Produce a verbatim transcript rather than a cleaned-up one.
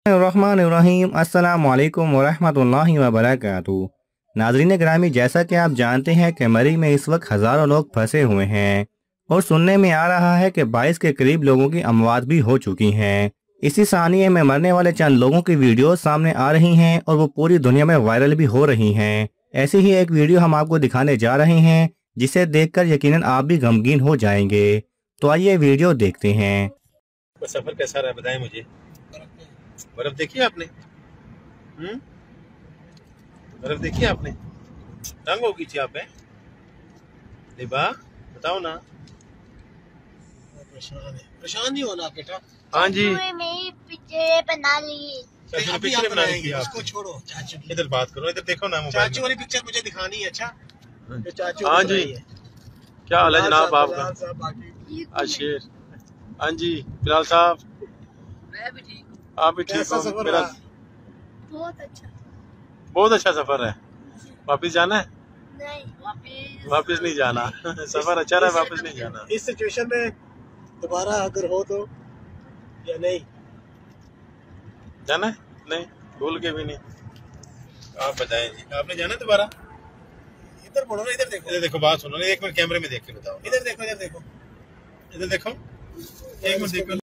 रहमानिर्रहीम अस्सलामु अलैकुम वरहमतुल्लाहि वबरकातुहू। नाज़रीन ग्रामी, जैसा कि आप जानते हैं कि मरी में इस वक्त हज़ारों लोग फंसे हुए हैं और सुनने में आ रहा है कि बाईस के करीब लोगों की अमवात भी हो चुकी हैं। इसी सानिए में मरने वाले चंद लोगों की वीडियो सामने आ रही हैं और वो पूरी दुनिया में वायरल भी हो रही हैं। ऐसी ही एक वीडियो हम आपको दिखाने जा रहे हैं जिसे देखकर यकीनन आप भी गमगीन हो जाएंगे। तो आइए वीडियो देखते हैं। सफर कैसा रहा बताएं मुझे। बर्फ देखी आपने? हम्म बर्फ देखी आपने? तंग हो गई थी आप? लिबा बताओ ना। परेशान है। परेशान नहीं होना बेटा। हाँ जी, पिक्चर बना ली। पिक्चर बना ली। उसको छोड़ो, चाचू इधर बात करो, इधर देखो ना। चाचू वाली पिक्चर मुझे दिखानी है। अच्छा चाचू। हाँ जी, क्या हाल है जनाब आपका? अशेर। हाँ जी बिलाल साहब, मैं भी ठीक हूँ। आप भी ठीक हो? मेरा बहुत अच्छा बहुत अच्छा सफर है। वापिस जाना है? नहीं, वापिस वापिस नहीं जाना। सफर अच्छा रहा, वापिस नहीं जाना। इस सिचुएशन में दोबारा अगर हो तो या नहीं जाना है? नहीं, भूल के भी नहीं। आप बताएं जी, आपने जाना दोबारा? इधर बोलो ना, इधर देखो, इधर देखो, बात सुनो ना। एक मिनट कैमरे में देख के बताओ। इधर देखो, इधर देखो, इधर देखो, एक मिनट देखो।